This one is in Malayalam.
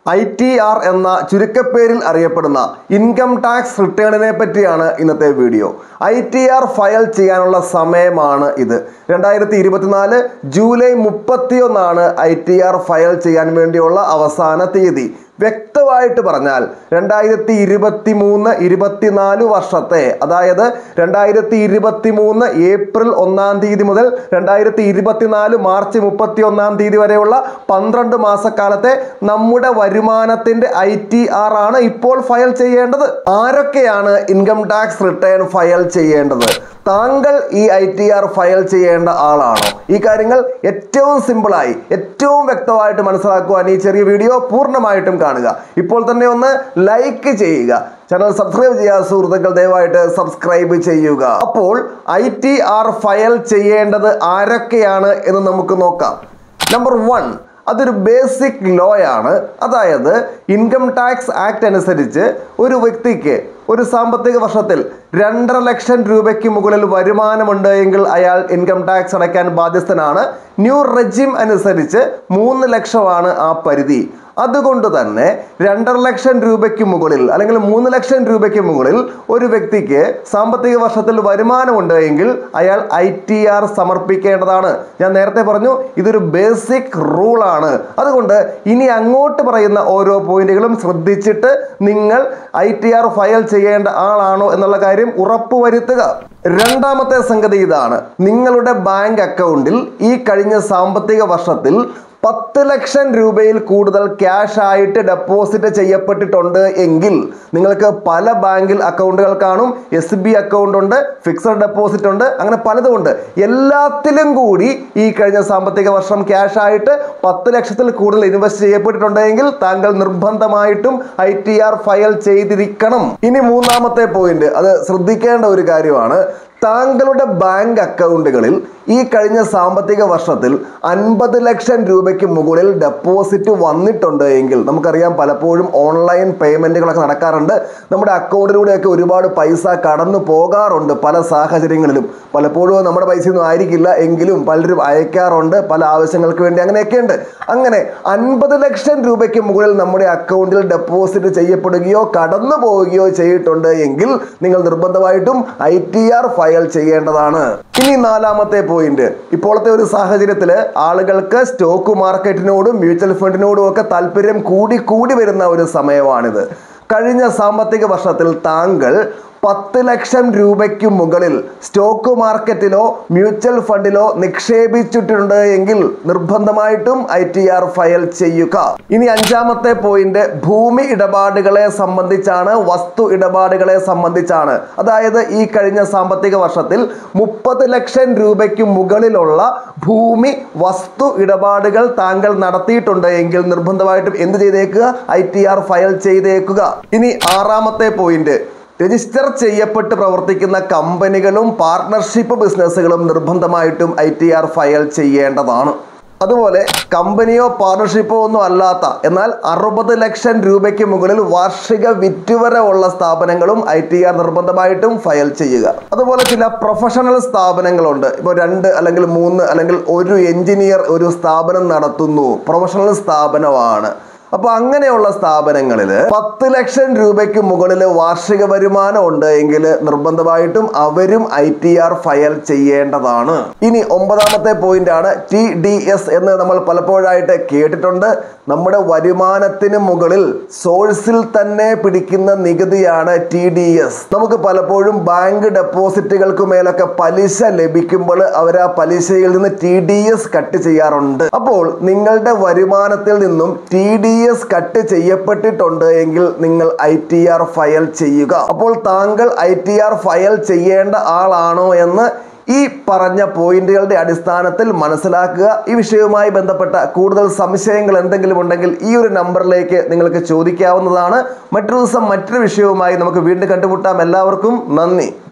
ITR എന്ന ചുരുക്കപ്പേരിൽ അറിയപ്പെടുന്ന ഇൻകം ടാക്സ് റിട്ടേണിനെ പറ്റിയാണ് ഇന്നത്തെ വീഡിയോ. ITR ഫയൽ ചെയ്യാനുള്ള സമയമാണ് ഇത്. 2024 ജൂലൈ 31 ITR ഫയൽ ചെയ്യാൻ വേണ്ടിയുള്ള അവസാന തീയതി. വ്യക്തമായിട്ട് പറഞ്ഞാൽ 2023-24 വർഷത്തെ, അതായത് 2023 ഏപ്രിൽ 1 തീയതി മുതൽ 2024 മാർച്ച് 31 വരെയുള്ള 12 മാസക്കാലത്തെ നമ്മുടെ വരുമാനത്തിന്റെ ITR ആണ് ഇപ്പോൾ ഫയൽ ചെയ്യേണ്ടത്. ആരൊക്കെയാണ് ഇൻകം ടാക്സ് റിട്ടേൺ ഫയൽ ചെയ്യേണ്ടത്? താങ്കൾ ഈ ITR ഫയൽ ചെയ്യേണ്ട ആളാണോ? ഈ കാര്യങ്ങൾ ഏറ്റവും സിമ്പിളായി, ഏറ്റവും വ്യക്തമായിട്ട് മനസ്സിലാക്കുവാൻ ഈ ചെറിയ വീഡിയോ പൂർണ്ണമായിട്ടും കാണുക. ഇപ്പോൾ തന്നെ ഒന്ന് ലൈക്ക് ചെയ്യുക, ചാനൽ സബ്സ്ക്രൈബ് ചെയ്യുക. സുഹൃത്തുക്കൾ ദയവായിട്ട് സബ്സ്ക്രൈബ് ചെയ്യുക. അപ്പോൾ ITR ഫയൽ ചെയ്യേണ്ടത് ആരൊക്കെയാണ് എന്ന് നമുക്ക് നോക്കാം. നമ്പർ 1, അതൊരു ബേസിക് ലോ ആണ്. അതായത് ഇൻകം ടാക്സ് ആക്ട് അനുസരിച്ച് ഒരു വ്യക്തിക്ക് ഒരു സാമ്പത്തിക വർഷത്തിൽ 2.5 ലക്ഷം രൂപയ്ക്ക് മുകളിൽ വരുമാനമുണ്ട് എങ്കിൽ അയാൾ ഇൻകം ടാക്സ് അടയ്ക്കാൻ ബാധ്യസ്ഥനാണ്. ന്യൂ റെജിം അനുസരിച്ച് 3 ലക്ഷമാണ് ആ പരിധി. അതുകൊണ്ട് തന്നെ 2.5 ലക്ഷം രൂപയ്ക്ക് മുകളിൽ അല്ലെങ്കിൽ 3 ലക്ഷം രൂപയ്ക്ക് മുകളിൽ ഒരു വ്യക്തിക്ക് സാമ്പത്തിക വർഷത്തിൽ വരുമാനമുണ്ട് എങ്കിൽ അയാൾ ITR സമർപ്പിക്കേണ്ടതാണ്. ഞാൻ നേരത്തെ പറഞ്ഞു, ഇതൊരു ബേസിക് റൂൾ ആണ്. അതുകൊണ്ട് ഇനി അങ്ങോട്ട് പറയുന്ന ഓരോ പോയിന്റുകളും ശ്രദ്ധിച്ചിട്ട് നിങ്ങൾ ITR ഫയൽ ചെയ്യേണ്ട ആളാണോ എന്നുള്ള കാര്യം ഉറപ്പുവരുത്തുക. രണ്ടാമത്തെ സംഗതി ഇതാണ്: നിങ്ങളുടെ ബാങ്ക് അക്കൗണ്ടിൽ ഈ കഴിഞ്ഞ സാമ്പത്തിക വർഷത്തിൽ 10 ലക്ഷം രൂപയിൽ കൂടുതൽ ക്യാഷ് ആയിട്ട് ഡെപ്പോസിറ്റ് ചെയ്യപ്പെട്ടിട്ടുണ്ട് എങ്കിൽ, നിങ്ങൾക്ക് പല ബാങ്കിൽ അക്കൗണ്ടുകൾ കാണും. SB അക്കൗണ്ട് ഉണ്ട്, ഫിക്സഡ് ഡെപ്പോസിറ്റ് ഉണ്ട്, അങ്ങനെ പലതും ഉണ്ട്. എല്ലാത്തിലും കൂടി ഈ കഴിഞ്ഞ സാമ്പത്തിക വർഷം ക്യാഷ് ആയിട്ട് 10 ലക്ഷത്തിൽ കൂടുതൽ ഇൻവെസ്റ്റ് ചെയ്യപ്പെട്ടിട്ടുണ്ടെങ്കിൽ താങ്കൾ നിർബന്ധമായിട്ടും ITR ഫയൽ ചെയ്തിരിക്കണം. ഇനി മൂന്നാമത്തെ പോയിന്റ്, അത് ശ്രദ്ധിക്കേണ്ട ഒരു കാര്യമാണ്. താങ്കളുടെ ബാങ്ക് അക്കൗണ്ടുകളിൽ ഈ കഴിഞ്ഞ സാമ്പത്തിക വർഷത്തിൽ 50 ലക്ഷം രൂപയ്ക്ക് മുകളിൽ ഡെപ്പോസിറ്റ് വന്നിട്ടുണ്ട് എങ്കിൽ, നമുക്കറിയാം പലപ്പോഴും ഓൺലൈൻ പേയ്മെന്റുകളൊക്കെ നടക്കാറുണ്ട്. നമ്മുടെ അക്കൗണ്ടിലൂടെയൊക്കെ ഒരുപാട് പൈസ കടന്നു പോകാറുണ്ട് പല സാഹചര്യങ്ങളിലും. പലപ്പോഴും നമ്മുടെ പൈസയൊന്നും ആയിരിക്കില്ല എങ്കിലും പലരും അയക്കാറുണ്ട് പല ആവശ്യങ്ങൾക്ക് വേണ്ടി, അങ്ങനെയൊക്കെ ഉണ്ട്. അങ്ങനെ 50 ലക്ഷം രൂപയ്ക്ക് മുകളിൽ നമ്മുടെ അക്കൗണ്ടിൽ ഡെപ്പോസിറ്റ് ചെയ്യപ്പെടുകയോ കടന്നു പോവുകയോ ചെയ്തിട്ടുണ്ട് എങ്കിൽ നിങ്ങൾ നിർബന്ധമായിട്ടും ITR ഫയൽ ചെയ്യേണ്ടതാണ്. ഇനി നാലാമത്തെ പോയിന്റ്, ഇപ്പോഴത്തെ ഒരു സാഹചര്യത്തിൽ ആളുകൾക്ക് സ്റ്റോക്ക് മാർക്കറ്റിനോടും മ്യൂച്വൽ ഫണ്ടിനോടും ഒക്കെ താല്പര്യം കൂടി വരുന്ന ഒരു സമയമാണിത്. കഴിഞ്ഞ സാമ്പത്തിക വർഷത്തിൽ താങ്കൾ 10 ലക്ഷം രൂപയ്ക്ക് മുകളിൽ സ്റ്റോക്ക് മാർക്കറ്റിലോ മ്യൂച്വൽ ഫണ്ടിലോ നിക്ഷേപിച്ചിട്ടുണ്ട് എങ്കിൽ നിർബന്ധമായിട്ടും ITR ഫയൽ ചെയ്യുക. ഇനി അഞ്ചാമത്തെ പോയിന്റ് ഭൂമി ഇടപാടുകളെ സംബന്ധിച്ചാണ്, വസ്തു ഇടപാടുകളെ സംബന്ധിച്ചാണ്. അതായത് ഈ കഴിഞ്ഞ സാമ്പത്തിക വർഷത്തിൽ 30 ലക്ഷം രൂപയ്ക്ക് മുകളിലുള്ള ഭൂമി വസ്തു ഇടപാടുകൾ താങ്കൾ നടത്തിയിട്ടുണ്ട് എങ്കിൽ നിർബന്ധമായിട്ടും എന്ത് ചെയ്തേക്കുക? ITR ഫയൽ ചെയ്തേക്കുക. ഇനി ആറാമത്തെ പോയിന്റ്, രജിസ്റ്റർ ചെയ്യപ്പെട്ട് പ്രവർത്തിക്കുന്ന കമ്പനികളും പാർട്ണർഷിപ്പ് ബിസിനസ്സുകളും നിർബന്ധമായിട്ടും ITR ഫയൽ ചെയ്യേണ്ടതാണ്. അതുപോലെ കമ്പനിയോ പാർട്ണർഷിപ്പോ ഒന്നും അല്ലാത്ത എന്നാൽ 60 ലക്ഷം രൂപയ്ക്ക് മുകളിൽ വാർഷിക വിറ്റുവര ഉള്ള സ്ഥാപനങ്ങളും ITR നിർബന്ധമായിട്ടും ഫയൽ ചെയ്യുക. അതുപോലെ ചില പ്രൊഫഷണൽ സ്ഥാപനങ്ങളുണ്ട്. ഇപ്പോൾ 2 അല്ലെങ്കിൽ 3 അല്ലെങ്കിൽ ഒരു എഞ്ചിനീയർ ഒരു സ്ഥാപനം നടത്തുന്നു, പ്രൊഫഷണൽ സ്ഥാപനമാണ്. അപ്പോൾ അങ്ങനെയുള്ള സ്ഥാപനങ്ങളിൽ 10 ലക്ഷം രൂപയ്ക്ക് മുകളിൽ വാർഷിക വരുമാനം ഉണ്ട് എങ്കിൽ നിർബന്ധമായിട്ടും അവരും ITR ഫയൽ ചെയ്യേണ്ടതാണ്. ഇനി 9ാമത്തെ പോയിന്റ് ആണ് TDS എന്ന് നമ്മൾ പലപ്പോഴായിട്ട് കേട്ടിട്ടുണ്ട്. നമ്മുടെ വരുമാനത്തിന് മുകളിൽ സോഴ്സിൽ തന്നെ പിടിക്കുന്ന നികുതിയാണ് TDS. നമുക്ക് പലപ്പോഴും ബാങ്ക് ഡെപ്പോസിറ്റുകൾക്ക് മേലൊക്കെ പലിശ ലഭിക്കുമ്പോൾ അവർ ആ പലിശയിൽ നിന്ന് TDS കട്ട് ചെയ്യാറുണ്ട്. അപ്പോൾ നിങ്ങളുടെ വരുമാനത്തിൽ നിന്നും TDS കട്ട് ചെയ്യപ്പെട്ടിട്ടുണ്ട് എങ്കിൽ നിങ്ങൾ ITR ഫയൽ ചെയ്യുക. അപ്പോൾ താങ്കൾ ITR ഫയൽ ചെയ്യേണ്ട ആളാണോ എന്ന് ഈ പറഞ്ഞ പോയിന്റുകളുടെ അടിസ്ഥാനത്തിൽ മനസ്സിലാക്കുക. ഈ വിഷയവുമായി ബന്ധപ്പെട്ട കൂടുതൽ സംശയങ്ങൾ എന്തെങ്കിലും ഉണ്ടെങ്കിൽ ഈ ഒരു നമ്പറിലേക്ക് നിങ്ങൾക്ക് ചോദിക്കാവുന്നതാണ്. മറ്റൊരു ദിവസം മറ്റൊരു വിഷയവുമായി നമുക്ക് വീണ്ടും കണ്ടുമുട്ടാം. എല്ലാവർക്കും നന്ദി.